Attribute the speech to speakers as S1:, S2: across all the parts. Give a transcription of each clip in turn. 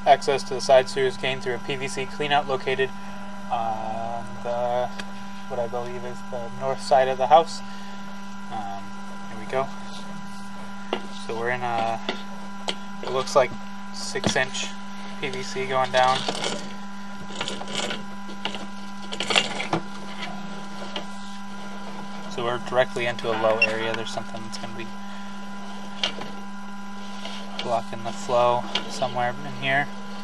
S1: access to the side sewers gained through a PVC cleanout located on the, what I believe is the north side of the house. Here we go. So we're in a, it looks like 6-inch PVC going down. So we're directly into a low area. There's something that's going to be blocking the flow somewhere in here.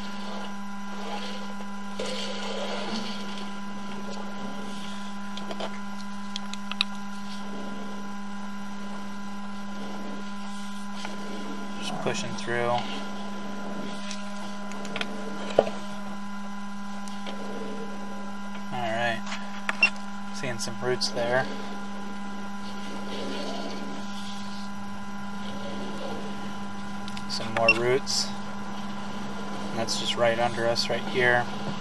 S1: Just pushing through. Alright. Seeing some roots there. Some more roots, and that's just right under us right here.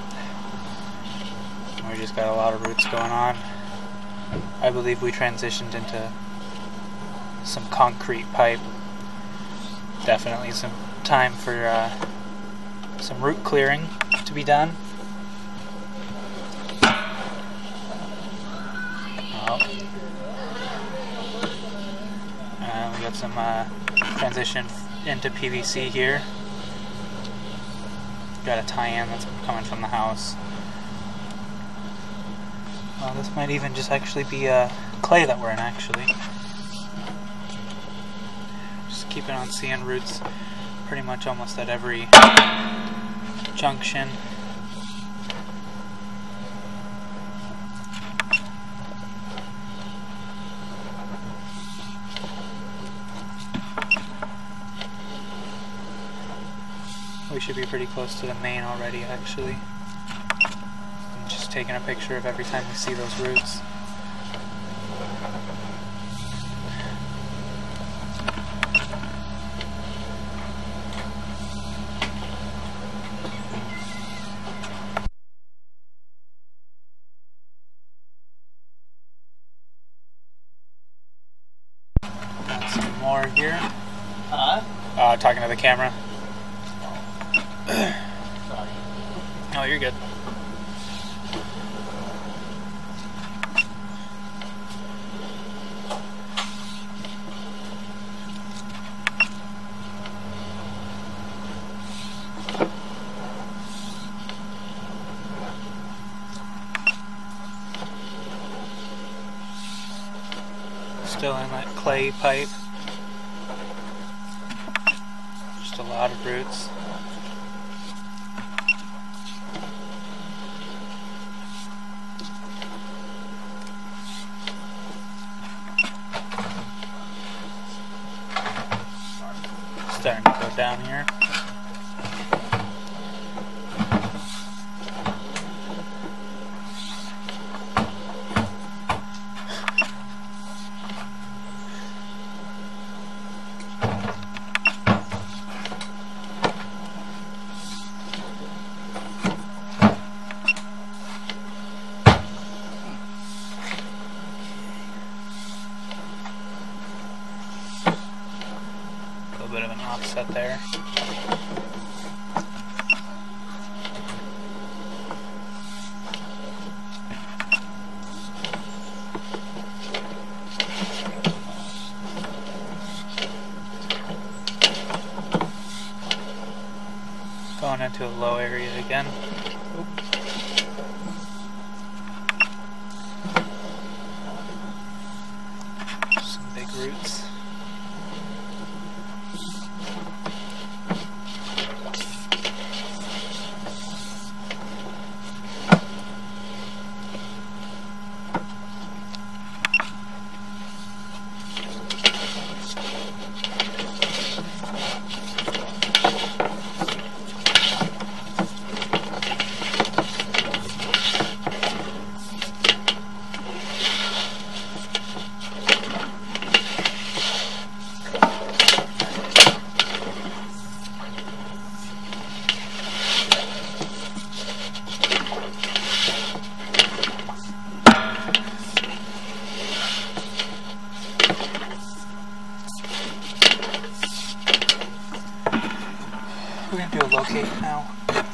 S1: We just got a lot of roots going on. I believe we transitioned into some concrete pipe. Definitely some time for some root clearing to be done. We got some transition into PVC here. Got a tie-in that's coming from the house. Well, this might even just actually be clay that we're in, actually. Just keeping on seeing roots pretty much almost at every junction. We should be pretty close to the main already, actually. I'm just taking a picture of every time we see those roots. Got some more here. Talking to the camera.
S2: Sorry.
S1: Oh, you're good. Still in that clay pipe. Just a lot of roots. Starting to go down here. Bit of an offset there. Going into a low area again. Oop. Some big roots. We're going to do a locate now.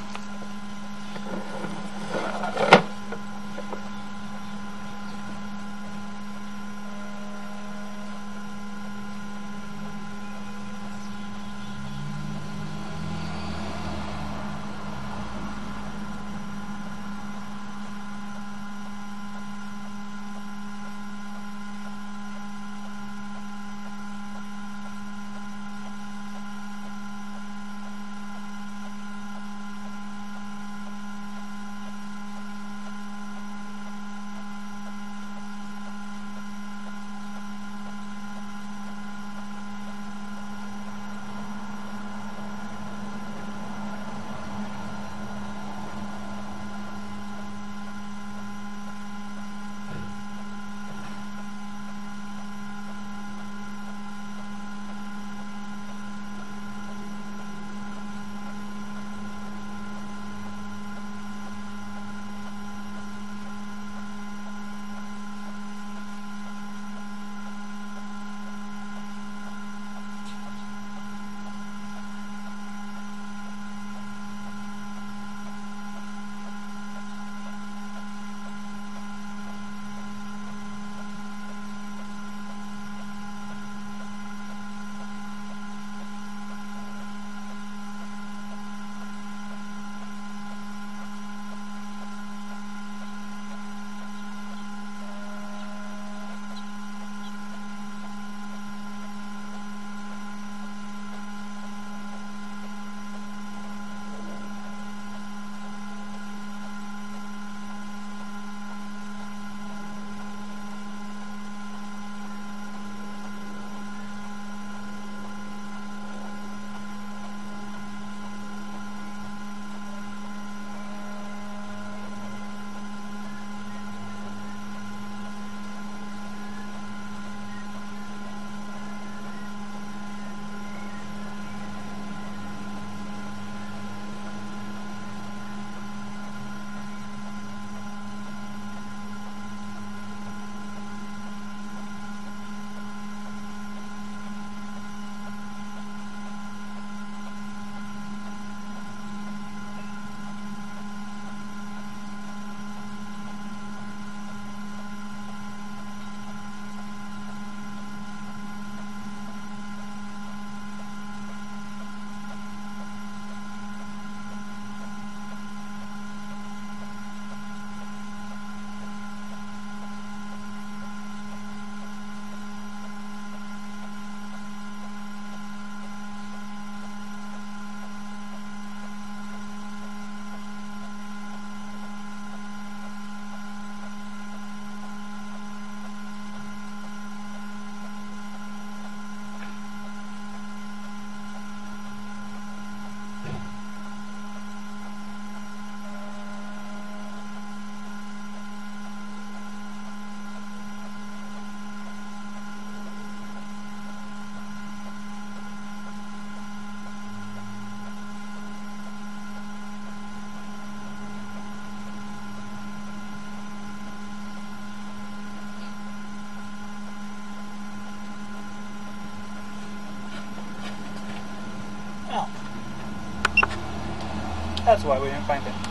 S1: That's why we didn't find it.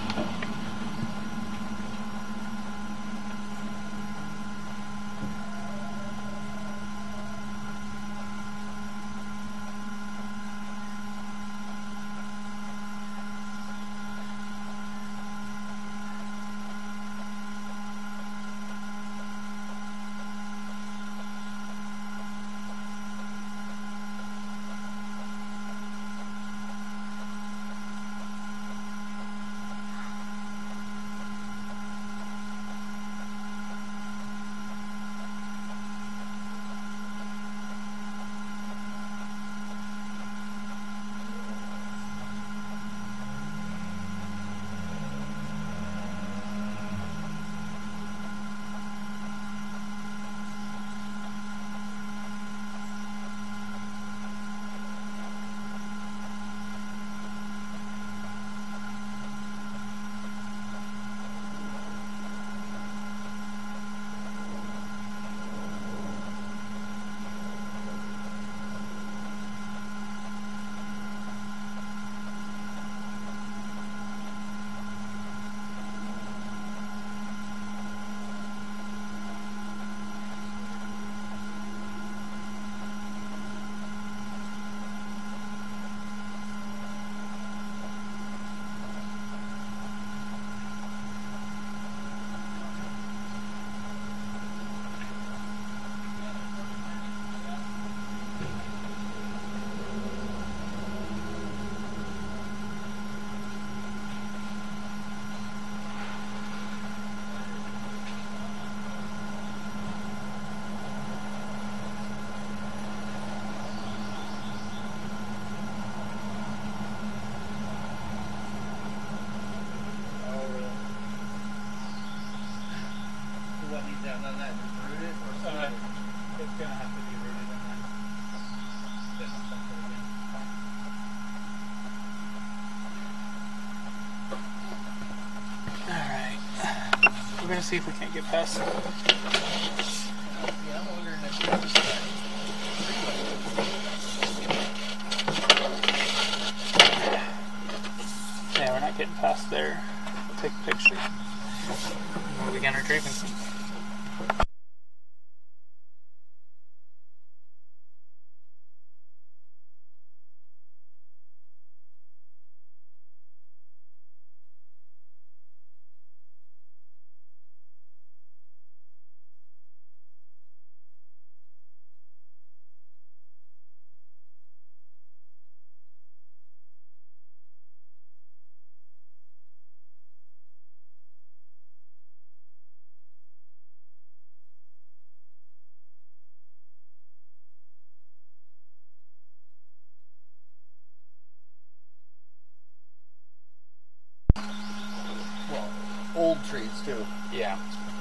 S1: gonna see if we can't get past.
S2: Yeah, I'm wondering if this
S1: Yeah, we're not getting past there. We'll take a picture. We'll begin retrieving.
S2: old trees too.
S1: Yeah.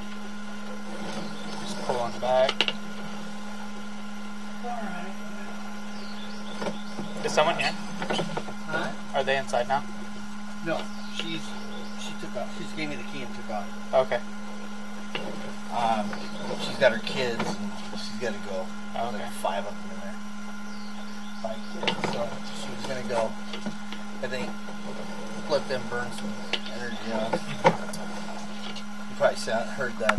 S1: Just pull on the back.
S2: Alright.
S1: Is someone here?
S2: Huh?
S1: Are they inside now?
S2: No. She took off. She just gave me the key and took off.
S1: Okay.
S2: She's got her kids and she's got to go.
S1: Okay.
S2: Like 5 of them in there. 5 kids. So she was gonna go. I think let them burn some energy off. You probably heard that.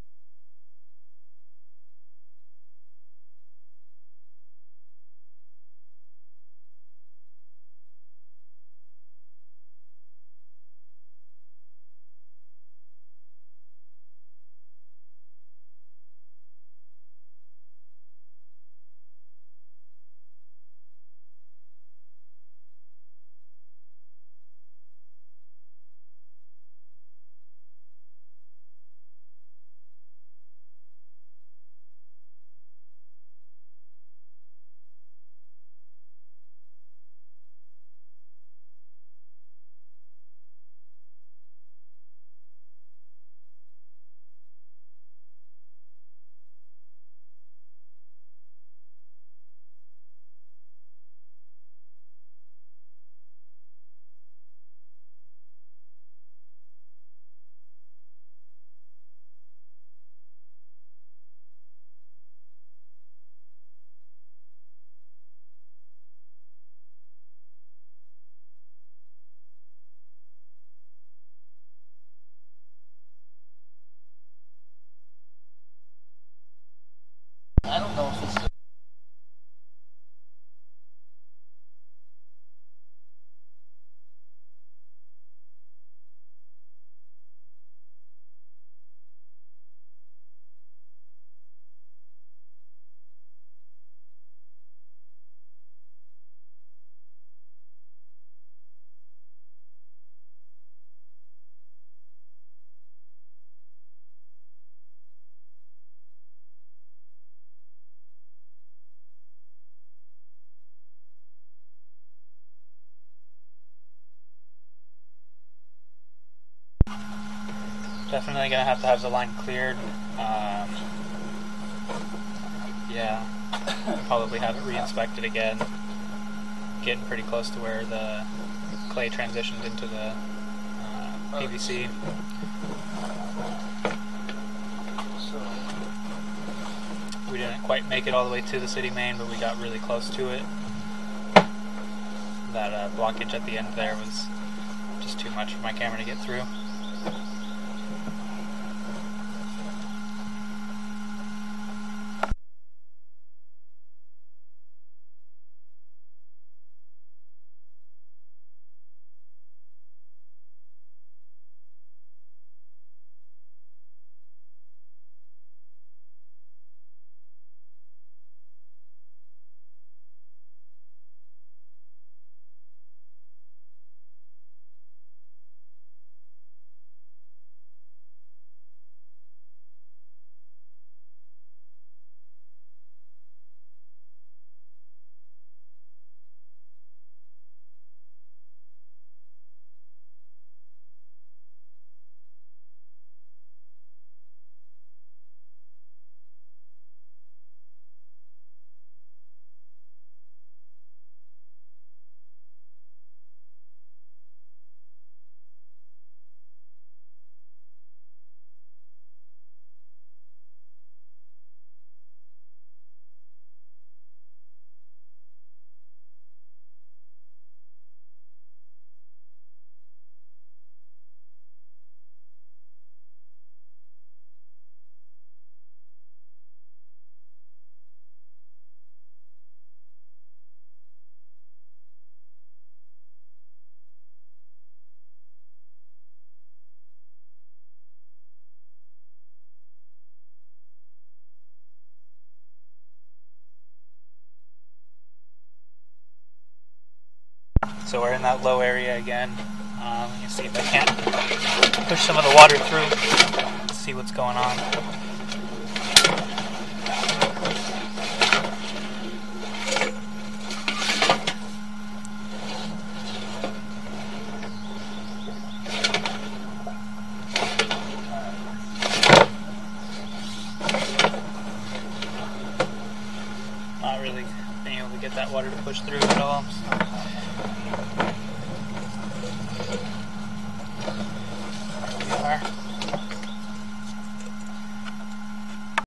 S2: I don't know if this is
S1: Definitely gonna have to have the line cleared. Yeah, probably have it re-inspected again. Getting pretty close to where the clay transitioned into the PVC. We didn't quite make it all the way to the city main, but we got really close to it. That blockage at the end there was just too much for my camera to get through. So we're in that low area again. You can see if I can't push some of the water through, see what's going on. Not really being able to get that water to push through at all. So.